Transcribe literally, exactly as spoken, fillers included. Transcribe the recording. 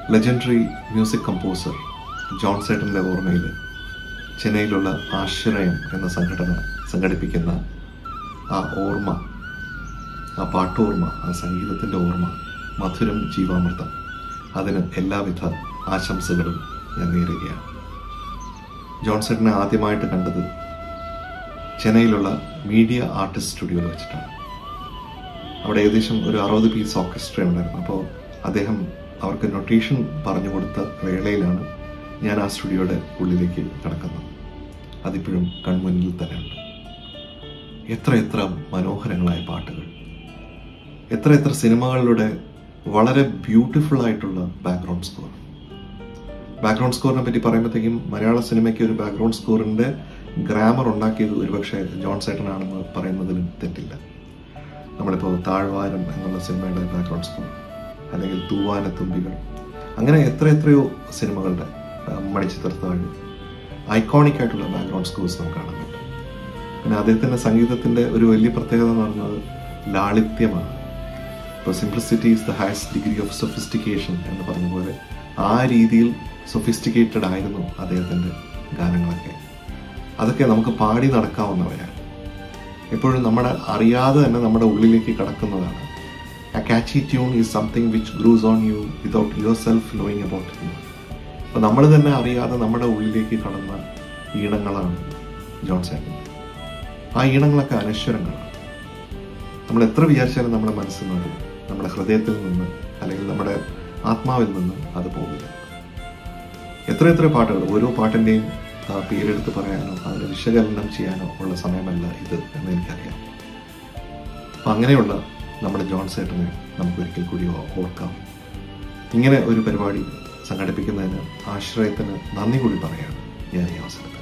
Legendary music composer John സേട്ടൻ്റെ ഓർമ്മയിൽ ചെന്നൈയിലുള്ള ആശ്രയം എന്ന സംഘടന സംഘടിപ്പിക്കുന്ന ആ ഓർമ്മ, ആ പാട്ടോർമ്മ, ആ സംഗീതത്തിൻ്റെ ഓർമ്മ, മധുരം ജീവാമൃതം, അതിന് എല്ലാവിധ ആശംസകളും ഞാൻ നേരുകയാണ്. ജോൺ സേട്ടനെ ആദ്യമായിട്ട് കണ്ടത് ചെന്നൈയിലുള്ള മീഡിയ ആർട്ടിസ്റ്റ് സ്റ്റുഡിയോയിൽ വെച്ചിട്ടാണ്. അവിടെ ഏകദേശം ഒരു അറുപത് പീസ് ഓർക്കസ്ട്ര ഉണ്ടായിരുന്നു. അപ്പോൾ അദ്ദേഹം അവർക്ക് നൊട്ടേഷൻ പറഞ്ഞു കൊടുത്ത വേളയിലാണ് ഞാൻ ആ സ്റ്റുഡിയോയുടെ ഉള്ളിലേക്ക് കടക്കുന്നത്. അതിപ്പോഴും കൺമുന്നിൽ തന്നെയുണ്ട്. എത്ര എത്ര മനോഹരങ്ങളായ പാട്ടുകൾ, എത്ര എത്ര സിനിമകളിലൂടെ വളരെ ബ്യൂട്ടിഫുൾ ആയിട്ടുള്ള ബാക്ക്ഗ്രൗണ്ട് സ്കോർ. ബാക്ക്ഗ്രൗണ്ട് സ്കോറിനെ പറ്റി പറയുമ്പോഴത്തേക്കും മലയാള സിനിമയ്ക്ക് ഒരു ബാക്ക്ഗ്രൗണ്ട് സ്കോറിൻ്റെ ഗ്രാമർ ഉണ്ടാക്കിയത് ഒരുപക്ഷെ ജോൺ സേട്ടനാണെന്ന് പറയുന്നതിലും തെറ്റില്ല. നമ്മളിപ്പോൾ താഴ്വാരം എന്നുള്ള സിനിമയുടെ ബാക്ക്ഗ്രൗണ്ട് സ്കോർ, അല്ലെങ്കിൽ തൂവാനത്തുമ്പികൾ, അങ്ങനെ എത്ര എത്രയോ സിനിമകളുടെ മണിച്ചിത്രത്താഴ് ഐക്കോണിക് ആയിട്ടുള്ള ബാക്ക്ഗ്രൗണ്ട് സ്കോർസ് നമുക്ക് കാണാൻ പറ്റും. പിന്നെ അദ്ദേഹത്തിൻ്റെ സംഗീതത്തിൻ്റെ ഒരു വലിയ പ്രത്യേകത എന്ന് പറയുന്നത് ലാളിത്യമാണ്. ഇപ്പോൾ simplicity is the highest degree of sophistication എന്ന് പറഞ്ഞ പോലെ ആ രീതിയിൽ സൊഫിസ്റ്റിക്കേറ്റഡ് ആയിരുന്നു അദ്ദേഹത്തിൻ്റെ ഗാനങ്ങളൊക്കെ. അതൊക്കെ നമുക്ക് പാടി നടക്കാവുന്നവയാണ്. എപ്പോഴും നമ്മുടെ അറിയാതെ തന്നെ നമ്മുടെ ഉള്ളിലേക്ക് കടക്കുന്നതാണ്. A catchy tune is something which grows on you without yourself knowing about it. അപ്പോൾ നമ്മൾ തന്നെ അറിയാതെ നമ്മുടെ ഉള്ളിലേക്ക് കടന്ന ഈണങ്ങളാണ് ജോൺ സേട്ടൻ. ആ ഈണങ്ങളൊക്കെ അനശ്വരങ്ങളാണ്. നമ്മൾ എത്ര വിചാരിച്ചാലും നമ്മുടെ മനസ്സിൽ നിന്ന്, നമ്മുടെ ഹൃദയത്തിൽ നിന്ന്, അല്ലെങ്കിൽ നമ്മുടെ ആത്മാവിൽ നിന്ന് അത് പോകില്ല. എത്ര എത്ര പാട്ടുകൾ, ഓരോ പാട്ടിൻ്റെയും പേരെടുത്ത് പറയാനോ അതിനെ വിശകലനം ചെയ്യാനോ ഉള്ള സമയമല്ല ഇത് എന്ന് എനിക്കറിയാം. അപ്പം അങ്ങനെയുള്ള നമ്മുടെ ജോൺ സേട്ടനെ നമുക്കൊരിക്കൽ കൂടി ഓർക്കാം. ഇങ്ങനെ ഒരു പരിപാടി സംഘടിപ്പിക്കുന്നതിന് ആശ്രയത്തിന് നന്ദി കൂടി പറയാണ് ഞാൻ ഈ അവസരത്തിൽ.